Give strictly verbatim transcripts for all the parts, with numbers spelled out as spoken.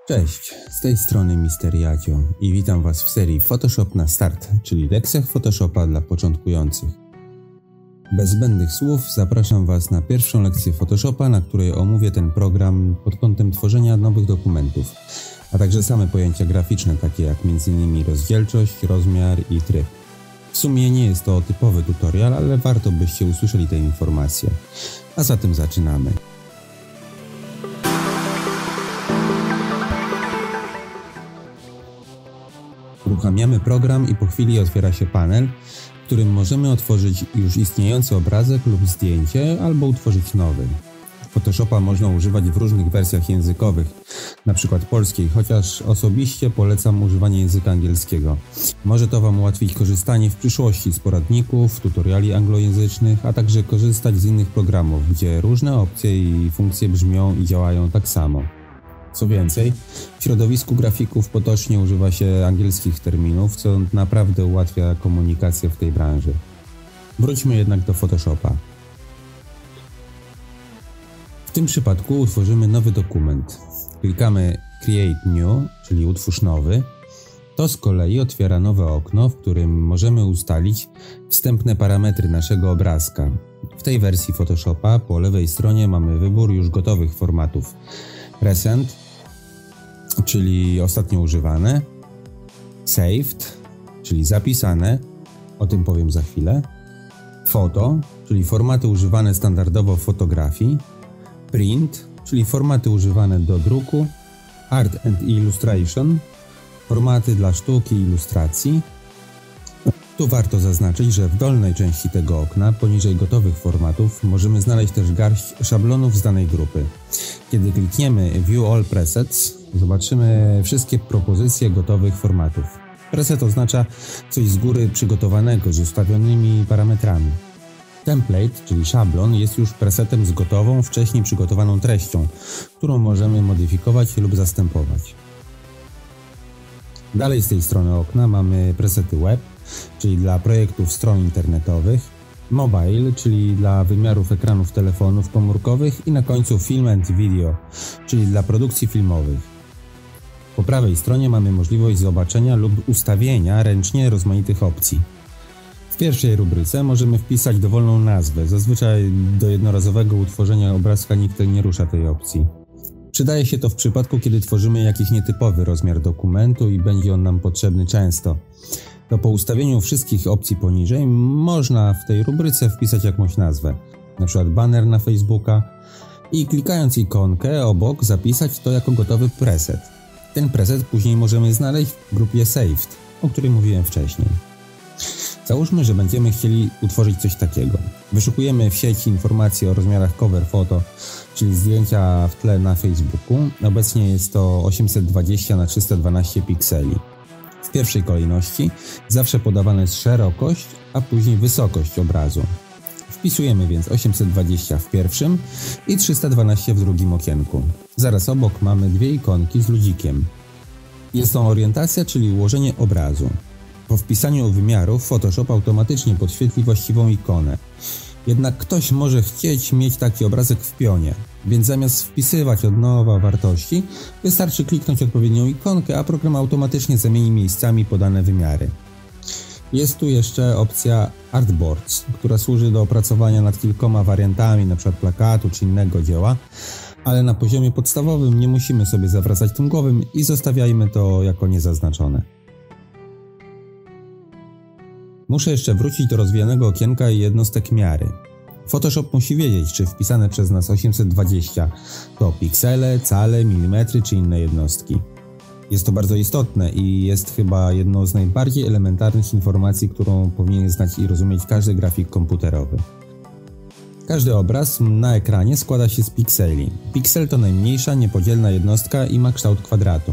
Cześć, z tej strony mister Jadzio i witam Was w serii Photoshop na start, czyli lekcjach Photoshopa dla początkujących. Bez zbędnych słów zapraszam Was na pierwszą lekcję Photoshopa, na której omówię ten program pod kątem tworzenia nowych dokumentów, a także same pojęcia graficzne, takie jak między innymi rozdzielczość, rozmiar i tryb. W sumie nie jest to typowy tutorial, ale warto byście usłyszeli te informacje. A zatem zaczynamy. Uruchamiamy program i po chwili otwiera się panel, w którym możemy otworzyć już istniejący obrazek lub zdjęcie albo utworzyć nowy. Photoshopa można używać w różnych wersjach językowych, np. polskiej, chociaż osobiście polecam używanie języka angielskiego. Może to Wam ułatwić korzystanie w przyszłości z poradników, tutoriali anglojęzycznych, a także korzystać z innych programów, gdzie różne opcje i funkcje brzmią i działają tak samo. Co więcej, w środowisku grafików potocznie używa się angielskich terminów, co naprawdę ułatwia komunikację w tej branży. Wróćmy jednak do Photoshopa. W tym przypadku utworzymy nowy dokument. Klikamy Create New, czyli utwórz nowy. To z kolei otwiera nowe okno, w którym możemy ustalić wstępne parametry naszego obrazka. W tej wersji Photoshopa po lewej stronie mamy wybór już gotowych formatów. Recent, czyli ostatnio używane, Saved, czyli zapisane, o tym powiem za chwilę, Photo, czyli formaty używane standardowo w fotografii, Print, czyli formaty używane do druku, Art and Illustration, formaty dla sztuki i ilustracji. Tu warto zaznaczyć, że w dolnej części tego okna, poniżej gotowych formatów, możemy znaleźć też garść szablonów z danej grupy. Kiedy klikniemy View All Presets, zobaczymy wszystkie propozycje gotowych formatów. Preset oznacza coś z góry przygotowanego, z ustawionymi parametrami. Template, czyli szablon, jest już presetem z gotową, wcześniej przygotowaną treścią, którą możemy modyfikować lub zastępować. Dalej z tej strony okna mamy presety web, czyli dla projektów stron internetowych, mobile, czyli dla wymiarów ekranów telefonów komórkowych i na końcu film and video, czyli dla produkcji filmowych. Po prawej stronie mamy możliwość zobaczenia lub ustawienia ręcznie rozmaitych opcji. W pierwszej rubryce możemy wpisać dowolną nazwę, zazwyczaj do jednorazowego utworzenia obrazka nikt nie rusza tej opcji. Przydaje się to w przypadku, kiedy tworzymy jakiś nietypowy rozmiar dokumentu i będzie on nam potrzebny często. To po ustawieniu wszystkich opcji poniżej można w tej rubryce wpisać jakąś nazwę, np. banner na Facebooka i klikając ikonkę obok zapisać to jako gotowy preset. Ten preset później możemy znaleźć w grupie Saved, o której mówiłem wcześniej. Załóżmy, że będziemy chcieli utworzyć coś takiego. Wyszukujemy w sieci informacje o rozmiarach cover photo, czyli zdjęcia w tle na Facebooku. Obecnie jest to osiemset dwadzieścia na trzysta dwanaście pikseli. W pierwszej kolejności zawsze podawana jest szerokość, a później wysokość obrazu. Wpisujemy więc osiemset dwadzieścia w pierwszym i trzysta dwanaście w drugim okienku. Zaraz obok mamy dwie ikonki z ludzikiem. Jest to orientacja, czyli ułożenie obrazu. Po wpisaniu wymiarów Photoshop automatycznie podświetli właściwą ikonę. Jednak ktoś może chcieć mieć taki obrazek w pionie, więc zamiast wpisywać od nowa wartości, wystarczy kliknąć odpowiednią ikonkę, a program automatycznie zamieni miejscami podane wymiary. Jest tu jeszcze opcja Artboards, która służy do opracowania nad kilkoma wariantami, np. plakatu czy innego dzieła, ale na poziomie podstawowym nie musimy sobie zawracać tym głową i zostawiajmy to jako niezaznaczone. Muszę jeszcze wrócić do rozwijanego okienka i jednostek miary. Photoshop musi wiedzieć, czy wpisane przez nas osiemset dwadzieścia to piksele, cale, milimetry czy inne jednostki. Jest to bardzo istotne i jest chyba jedną z najbardziej elementarnych informacji, którą powinien znać i rozumieć każdy grafik komputerowy. Każdy obraz na ekranie składa się z pikseli. Piksel to najmniejsza, niepodzielna jednostka i ma kształt kwadratu.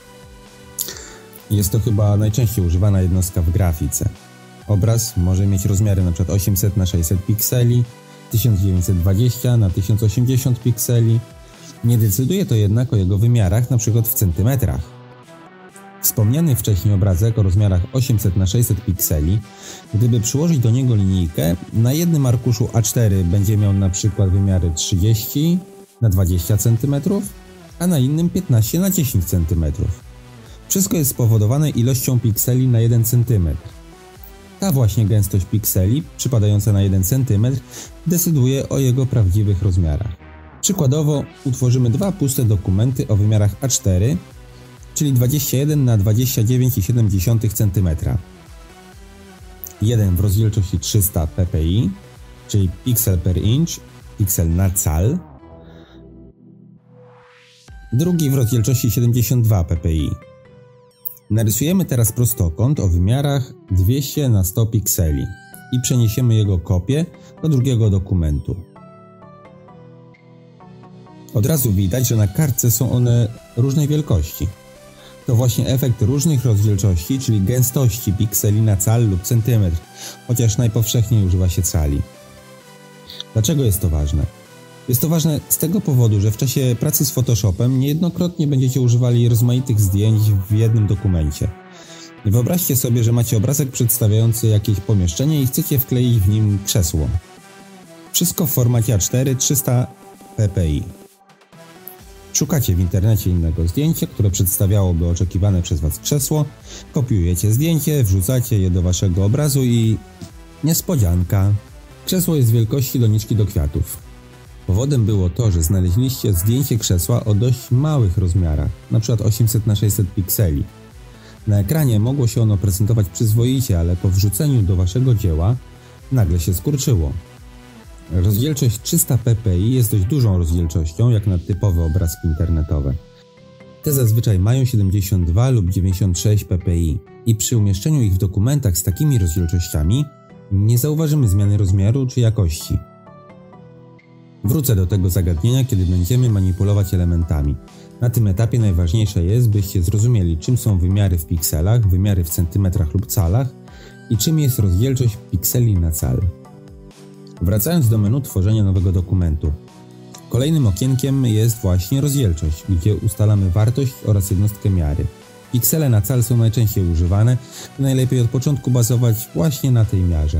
Jest to chyba najczęściej używana jednostka w grafice. Obraz może mieć rozmiary np. osiemset na sześćset pikseli, tysiąc dziewięćset dwadzieścia na tysiąc osiemdziesiąt pikseli. Nie decyduje to jednak o jego wymiarach, np. w centymetrach. Wspomniany wcześniej obrazek o rozmiarach osiemset na sześćset pikseli, gdyby przyłożyć do niego linijkę, na jednym arkuszu A cztery będzie miał np. wymiary trzydzieści na dwadzieścia centymetrów, a na innym piętnaście na dziesięć centymetrów. Wszystko jest spowodowane ilością pikseli na jeden centymetr. Ta właśnie gęstość pikseli, przypadająca na jeden centymetr, decyduje o jego prawdziwych rozmiarach. Przykładowo utworzymy dwa puste dokumenty o wymiarach A cztery, czyli dwadzieścia jeden na dwadzieścia dziewięć przecinek siedem centymetra. Jeden w rozdzielczości trzysta ppi, czyli piksel per inch, piksel na cal. Drugi w rozdzielczości siedemdziesiąt dwa ppi. Narysujemy teraz prostokąt o wymiarach dwieście na sto pikseli i przeniesiemy jego kopię do drugiego dokumentu. Od razu widać, że na kartce są one różnej wielkości. To właśnie efekt różnych rozdzielczości, czyli gęstości pikseli na cal lub centymetr, chociaż najpowszechniej używa się cali. Dlaczego jest to ważne? Jest to ważne z tego powodu, że w czasie pracy z Photoshopem niejednokrotnie będziecie używali rozmaitych zdjęć w jednym dokumencie. Wyobraźcie sobie, że macie obrazek przedstawiający jakieś pomieszczenie i chcecie wkleić w nim krzesło. Wszystko w formacie A cztery trzysta ppi. Szukacie w internecie innego zdjęcia, które przedstawiałoby oczekiwane przez Was krzesło, kopiujecie zdjęcie, wrzucacie je do Waszego obrazu i... niespodzianka! Krzesło jest wielkości doniczki do kwiatów. Powodem było to, że znaleźliście zdjęcie krzesła o dość małych rozmiarach, np. osiemset na sześćset pikseli. Na ekranie mogło się ono prezentować przyzwoicie, ale po wrzuceniu do Waszego dzieła nagle się skurczyło. Rozdzielczość trzysta ppi jest dość dużą rozdzielczością, jak na typowe obrazki internetowe. Te zazwyczaj mają siedemdziesiąt dwa lub dziewięćdziesiąt sześć ppi i przy umieszczeniu ich w dokumentach z takimi rozdzielczościami nie zauważymy zmiany rozmiaru czy jakości. Wrócę do tego zagadnienia, kiedy będziemy manipulować elementami. Na tym etapie najważniejsze jest, byście zrozumieli, czym są wymiary w pikselach, wymiary w centymetrach lub calach i czym jest rozdzielczość pikseli na cal. Wracając do menu tworzenia nowego dokumentu. Kolejnym okienkiem jest właśnie rozdzielczość, gdzie ustalamy wartość oraz jednostkę miary. Piksele na cal są najczęściej używane i najlepiej od początku bazować właśnie na tej miarze.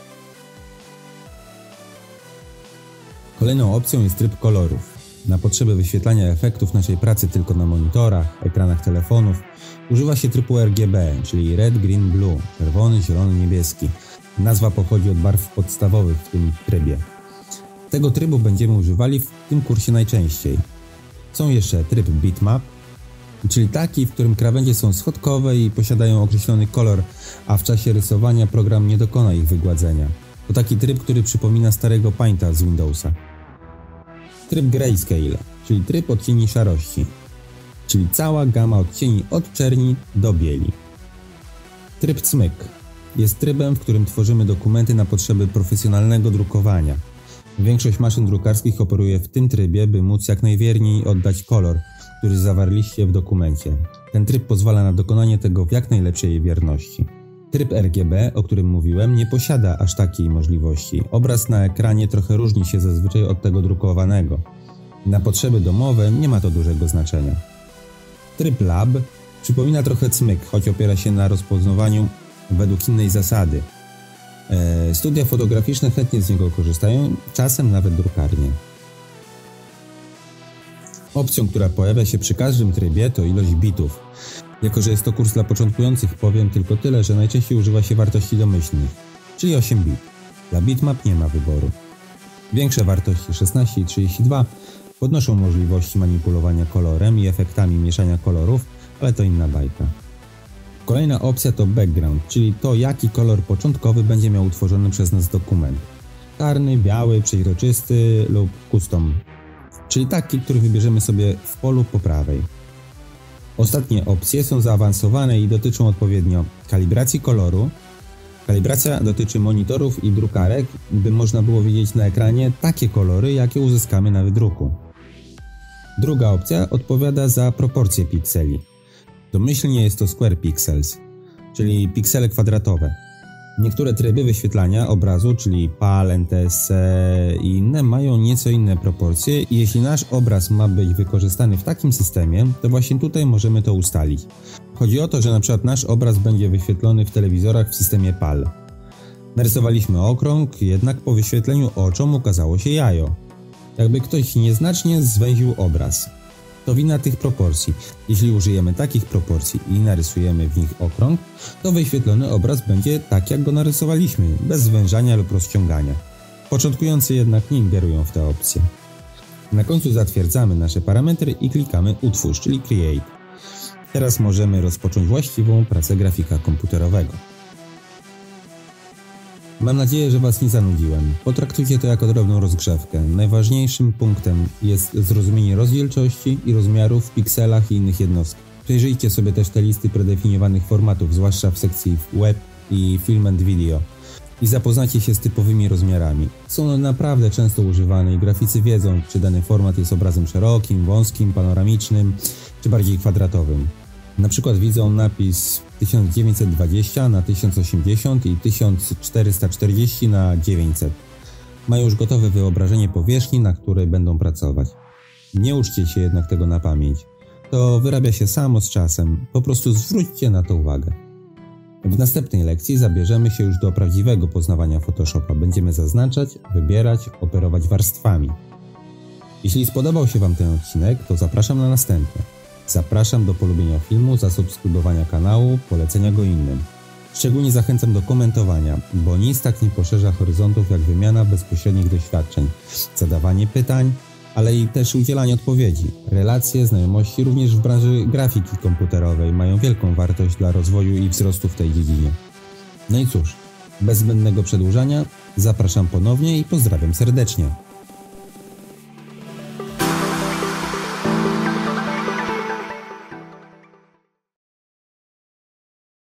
Kolejną opcją jest tryb kolorów. Na potrzeby wyświetlania efektów naszej pracy tylko na monitorach, ekranach telefonów używa się trybu R G B, czyli Red, Green, Blue, czerwony, zielony, niebieski. Nazwa pochodzi od barw podstawowych w tym trybie. Tego trybu będziemy używali w tym kursie najczęściej. Są jeszcze tryb Bitmap, czyli taki, w którym krawędzie są schodkowe i posiadają określony kolor, a w czasie rysowania program nie dokona ich wygładzenia. To taki tryb, który przypomina starego Painta z Windowsa. Tryb Grayscale, czyli tryb odcieni szarości, czyli cała gama odcieni od czerni do bieli. Tryb Cmyk jest trybem, w którym tworzymy dokumenty na potrzeby profesjonalnego drukowania. Większość maszyn drukarskich operuje w tym trybie, by móc jak najwierniej oddać kolor, który zawarliście w dokumencie. Ten tryb pozwala na dokonanie tego w jak najlepszej wierności. Tryb R G B, o którym mówiłem, nie posiada aż takiej możliwości. Obraz na ekranie trochę różni się zazwyczaj od tego drukowanego. Na potrzeby domowe nie ma to dużego znaczenia. Tryb Lab przypomina trochę Cmyk, choć opiera się na rozpoznawaniu według innej zasady. E, studia fotograficzne chętnie z niego korzystają, czasem nawet drukarnie. Opcją, która pojawia się przy każdym trybie, to ilość bitów. Jako że jest to kurs dla początkujących, powiem tylko tyle, że najczęściej używa się wartości domyślnych, czyli osiem bit. Dla bitmap nie ma wyboru. Większe wartości szesnaście i trzydzieści dwa podnoszą możliwości manipulowania kolorem i efektami mieszania kolorów, ale to inna bajka. Kolejna opcja to background, czyli to, jaki kolor początkowy będzie miał utworzony przez nas dokument. Czarny, biały, przeźroczysty lub custom, czyli taki, który wybierzemy sobie w polu po prawej. Ostatnie opcje są zaawansowane i dotyczą odpowiednio kalibracji koloru. Kalibracja dotyczy monitorów i drukarek, by można było widzieć na ekranie takie kolory, jakie uzyskamy na wydruku. Druga opcja odpowiada za proporcje pikseli. Domyślnie jest to Square Pixels, czyli piksele kwadratowe. Niektóre tryby wyświetlania obrazu, czyli P A L, N T S C i inne, mają nieco inne proporcje i jeśli nasz obraz ma być wykorzystany w takim systemie, to właśnie tutaj możemy to ustalić. Chodzi o to, że na przykład nasz obraz będzie wyświetlony w telewizorach w systemie P A L. Narysowaliśmy okrąg, jednak po wyświetleniu oczom ukazało się jajo. Jakby ktoś nieznacznie zwęził obraz. to wina tych proporcji. Jeśli użyjemy takich proporcji i narysujemy w nich okrąg, to wyświetlony obraz będzie tak, jak go narysowaliśmy, bez zwężania lub rozciągania. Początkujący jednak nie ingerują w te opcje. Na końcu zatwierdzamy nasze parametry i klikamy Utwórz, czyli Create. Teraz możemy rozpocząć właściwą pracę grafika komputerowego. Mam nadzieję, że Was nie zanudziłem. Potraktujcie to jako drobną rozgrzewkę. Najważniejszym punktem jest zrozumienie rozdzielczości i rozmiarów w pikselach i innych jednostkach. Przejrzyjcie sobie też te listy predefiniowanych formatów, zwłaszcza w sekcji Web i Film and Video, i zapoznajcie się z typowymi rozmiarami. Są one naprawdę często używane i graficy wiedzą, czy dany format jest obrazem szerokim, wąskim, panoramicznym, czy bardziej kwadratowym. Na przykład widzą napis tysiąc dziewięćset dwadzieścia na tysiąc osiemdziesiąt i tysiąc czterysta czterdzieści na dziewięćset. Mają już gotowe wyobrażenie powierzchni, na której będą pracować. Nie uczcie się jednak tego na pamięć. To wyrabia się samo z czasem. Po prostu zwróćcie na to uwagę. W następnej lekcji zabierzemy się już do prawdziwego poznawania Photoshopa. Będziemy zaznaczać, wybierać, operować warstwami. Jeśli spodobał się Wam ten odcinek, to zapraszam na następne. Zapraszam do polubienia filmu, zasubskrybowania kanału, polecenia go innym. Szczególnie zachęcam do komentowania, bo nic tak nie poszerza horyzontów jak wymiana bezpośrednich doświadczeń, zadawanie pytań, ale i też udzielanie odpowiedzi. Relacje, znajomości również w branży grafiki komputerowej mają wielką wartość dla rozwoju i wzrostu w tej dziedzinie. No i cóż, bez zbędnego przedłużania, zapraszam ponownie i pozdrawiam serdecznie.